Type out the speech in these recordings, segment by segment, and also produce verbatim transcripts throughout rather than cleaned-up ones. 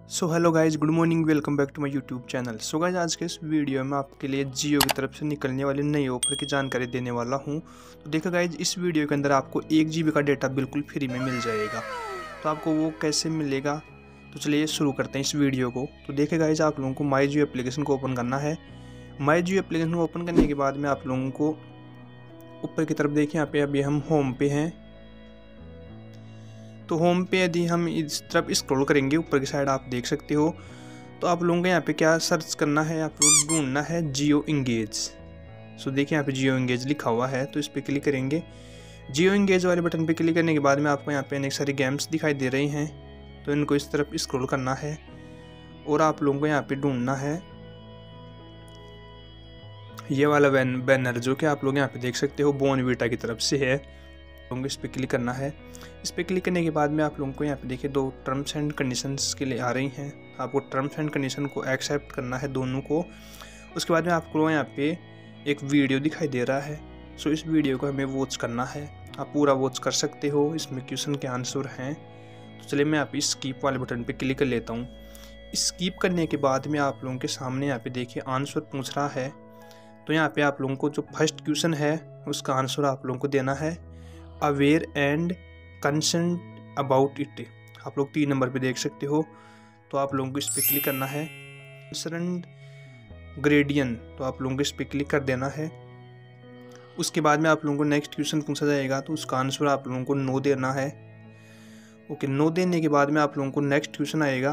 So hello guys, good morning, welcome back to my YouTube channel. So guys, आज के इस video में आपके लिए जियो की तरफ से निकलने वाले नए ऑफर की जानकारी देने वाला हूं। तो देखो गाइज, इस वीडियो के अंदर आपको एक जी बी का डेटा बिल्कुल फ्री में मिल जाएगा। तो आपको वो कैसे मिलेगा, तो चलिए शुरू करते हैं इस वीडियो को। तो देखिए गाइज, आप लोगों को माई जियो एप्लीकेशन को ओपन करना है। माई जियो एप्लीकेशन को ओपन करने के बाद में आप लोगों को ऊपर की तरफ देखिए, यहाँ पे अभी हम होम पे हैं। तो होम पे यदि हम इस तरफ स्क्रॉल करेंगे ऊपर की साइड, आप देख सकते हो। तो आप लोगों को यहाँ पे क्या सर्च करना है, आप लोग ढूंढना है जियो इंगेज। सो देखिए, यहाँ पे जियो इंगेज लिखा हुआ है, तो इस पर क्लिक करेंगे। जियो इंगेज वाले बटन पे क्लिक करने के बाद में आपको यहाँ पे अनेक सारी गेम्स दिखाई दे रही हैं। तो इनको इस तरफ स्क्रॉल करना है और आप लोगों को यहाँ पे ढूंढना है ये वाला बैनर, जो कि आप लोग यहाँ पे देख सकते हो बॉर्नवीटा की तरफ से है। लोगों को इस पर क्लिक करना है। इस पर क्लिक करने के बाद में आप लोगों को यहाँ पे देखिए दो टर्म्स एंड कंडीशंस के लिए आ रही हैं। आपको टर्म्स एंड कंडीशन को एक्सेप्ट करना है, दोनों को। उसके बाद में आपको यहाँ पे एक वीडियो दिखाई दे रहा है। सो इस वीडियो को हमें वॉच करना है। आप पूरा वॉच कर सकते हो, इसमें क्वेश्चन के आंसर हैं। तो चलिए मैं यहाँ पे स्कीप वाले बटन पर क्लिक कर लेता हूँ। स्कीप करने के बाद में आप लोगों के सामने यहाँ पे देखिए आंसर पूछ रहा है। तो यहाँ पे आप लोगों को जो फर्स्ट क्वेश्चन है उसका आंसर आप लोगों को देना है, aware and concern about it. आप लोग तीन नंबर पे देख सकते हो। तो आप लोगों को इस पर क्लिक करना है। कंसर्न ग्रेडियन, तो आप लोगों को इस पर क्लिक कर देना है। उसके बाद में आप लोगों को नेक्स्ट क्वेश्चन पूछा जाएगा, तो उसका आंसर आप लोगों को नो देना है। ओके, नो देने के बाद में आप लोगों को नेक्स्ट क्वेश्चन आएगा।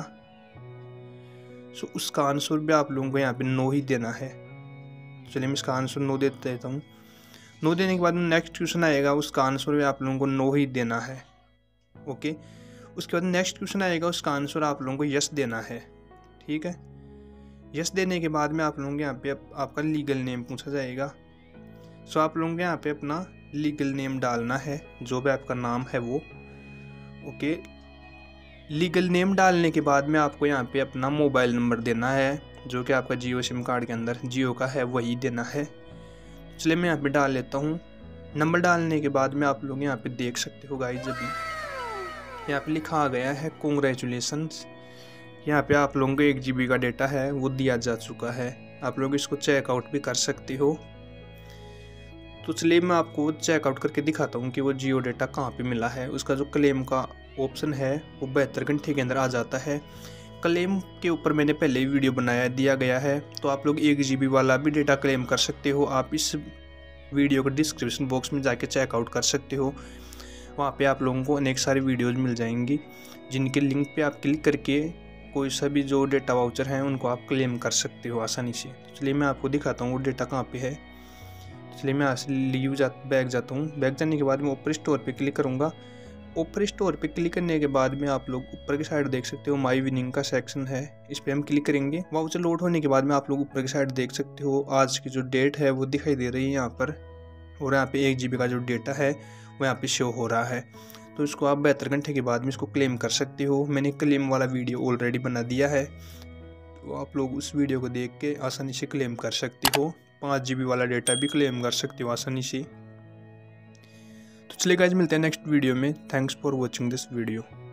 सो उसका आंसर भी आप लोगों को यहाँ पे नो ही देना है। चलिए मैं इसका आंसर नो दे देता हूँ। नो देने के बाद में नेक्स्ट क्वेश्चन आएगा, उसका आंसर भी आप लोगों को नो ही देना है। ओके, उसके बाद नेक्स्ट क्वेश्चन आएगा, उसका आंसर आप लोगों को यस देना है। ठीक है, यस देने के बाद में आप लोगों के यहाँ पे आप, आपका लीगल नेम पूछा जाएगा। सो आप लोगों के यहाँ पे अपना लीगल नेम डालना है, जो भी आपका नाम है वो। ओके, लीगल नेम डालने के बाद में आपको यहाँ पे अपना मोबाइल नंबर देना है, जो कि आपका जियो सिम कार्ड के अंदर जियो का है, वही देना है। चलिए मैं यहाँ पे डाल लेता हूँ। नंबर डालने के बाद में आप लोग यहाँ पे देख सकते हो गाइस, अभी यहाँ पे लिखा आ गया है कॉन्ग्रेचुलेसन्स। यहाँ पे आप लोगों को एक जी बी का डेटा है वो दिया जा चुका है। आप लोग इसको चेकआउट भी कर सकते हो। तो चलिए मैं आपको चेकआउट करके दिखाता हूँ कि वो जियो डेटा कहाँ पे मिला है। उसका जो क्लेम का ऑप्शन है वो बहत्तर घंटे के अंदर आ जाता है। क्लेम के ऊपर मैंने पहले ही वीडियो बनाया दिया गया है, तो आप लोग एक जी बी वाला भी डेटा क्लेम कर सकते हो। आप इस वीडियो को डिस्क्रिप्शन बॉक्स में जाके चेकआउट कर सकते हो। वहाँ पे आप लोगों को अनेक सारी वीडियोज़ मिल जाएंगी, जिनके लिंक पे आप क्लिक करके कोई सा भी जो डेटा वाउचर हैं उनको आप क्लेम कर सकते हो आसानी से। चलिए मैं आपको दिखाता हूँ वो डेटा कहाँ पे है। चलिए मैं यहाँ से लीव जा बैक जाता हूँ। बैक जाने के बाद मैं ऊपर स्टोर पर क्लिक करूँगा। ऊपर स्टोर पे क्लिक करने के बाद में आप लोग ऊपर की साइड देख सकते हो माई विनिंग का सेक्शन है, इस पे हम क्लिक करेंगे। वाउचर लोड होने के बाद में आप लोग ऊपर की साइड देख सकते हो आज की जो डेट है वो दिखाई दे रही है यहाँ पर, और यहाँ पे एक जी बी का जो डेटा है वो यहाँ पे शो हो रहा है। तो इसको आप बहत्तर घंटे के बाद में इसको क्लेम कर सकते हो। मैंने क्लेम वाला वीडियो ऑलरेडी बना दिया है, तो आप लोग उस वीडियो को देख के आसानी से क्लेम कर सकते हो। पाँच जी बी वाला डेटा भी क्लेम कर सकते हो आसानी से। तो चलिए गाइस, मिलते हैं नेक्स्ट वीडियो में। Thanks for watching this video.